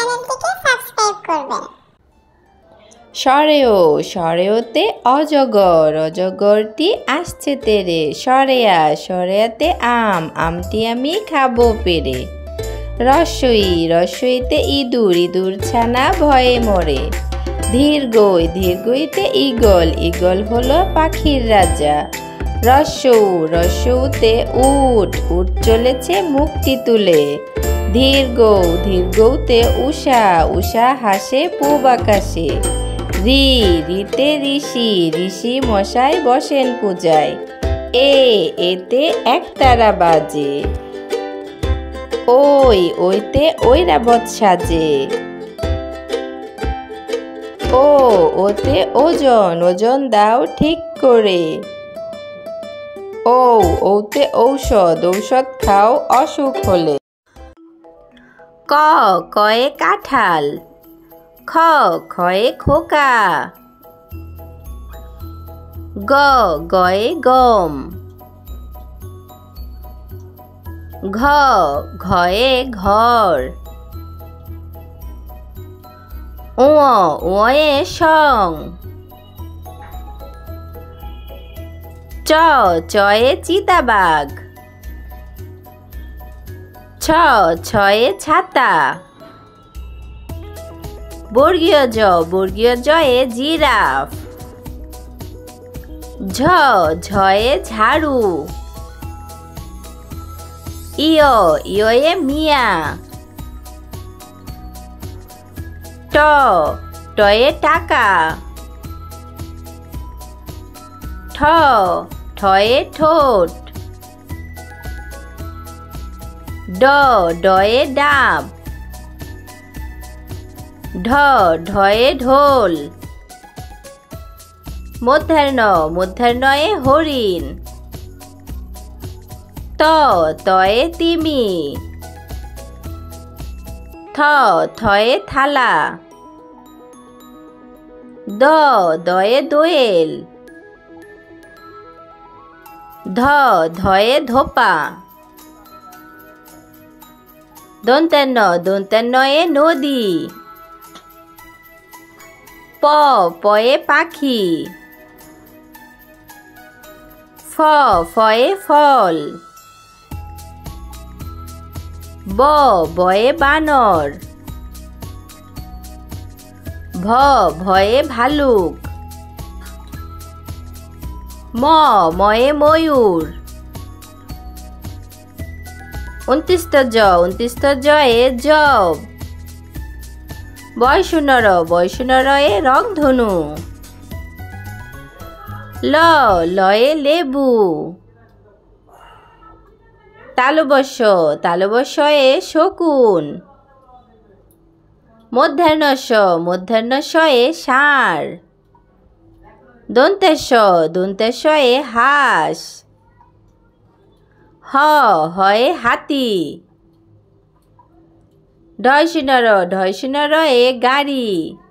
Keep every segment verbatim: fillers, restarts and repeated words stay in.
চ্যানেলটিকে সাবস্ক্রাইব করবেন। সরেও সরেওতে অজগর, অজগরটি আসছে তেরে। সরেয়া সরেয়াতে আম, আমটি আমি খাবো পেরে। রস্বই রস্বইতে ইঁদুর, ইঁদুর ছানা ভয়ে মরে। দীর্ঘই দীর্ঘইতে ঈগল, ঈগল হলো পাখির রাজা। রস্যৌ রস্যৌতে উট, উট চলেছে মুখটি তুলে। দীর্ঘ দীর্ঘৌতে উষা, উষা হাসে পূব আকাশে। রি রিতে ঋষি, ঋষি মশাই বসেন পূজায়। এ এতে একতারা বাজে। ওই ওইতে ঐরাবত সাজে। ও ওতে ওজন, ওজন দাও ঠিক করে। ও ওতে ঔষধ, ঔষধ খাও অসুখ হলে। ক কয়ে কাঁঠাল, খ খয়ে খোকা। গ গয়ে গম, ঘ ঘয়ে ঘর। উ উয়ে সং, চ চয়ে চিতাবাঘ। ছ ছয়ে ছাতা। বর্গীয় জ, বর্গীয় জয়ে জিরাফ। ঝ ঝয়ে ঝাড়ু। ইয় ইয়ে মিয়া। ট টয়ে টাকা। ঠ ঠয়ে ঠোঁট। ড ডয়ে ডাব। ঢ ঢয়ে ঢোল। মধ্যাহ্ন, মধ্যাহ্নয়ে হরিণ। ত তয়ে তিমি। থ থয়ে থালা। দ দয়ে দোয়েল। ধ ধয়ে ধোপা। দন্তান্ন, দন্তান্নয়ে নদী। প পয়ে পাখি। ফ ফয়ে ফল। ব বয়ে বানর। ভ ভয়ে ভালুক। ম ময়ে ময়ূর। উনত্রিশ জ, উনত্রিশ জয়ে জব। বয়সুনর, বয়সুনরয়ে রংধনু। ল লয়ে লেবু। তালবস্য, তালবস্যয়ে শকুন। মধ্যাহ্নস্য, মধ্যাহ্নস্যয়ে ষাঁড়। দন্তেশ্ব, দন্তেশ্বয়ে হাঁস। হ হয়ে হাতি। ঢয়সিনর, ঢয়সিনরয়ে গাড়ি।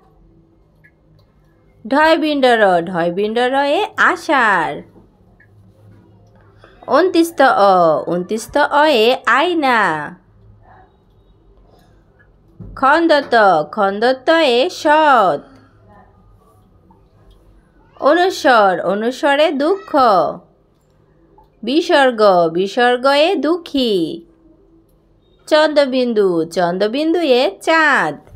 ঢয়বিণ্ডর, ঢয়বিণ্ডরয়ে আষাঢ়। অন্তিস্ত অ, অন্তিস্ত অয়ে আয়না। খন্দত, খন্দতয়ে সৎ। অনুস্বর, অনুস্বরে দুঃখ। বিসর্গ, বিসর্গয়ে দুঃখী। চন্দ্রবিন্দু, চন্দ্রবিন্দুয়ে চাঁদ।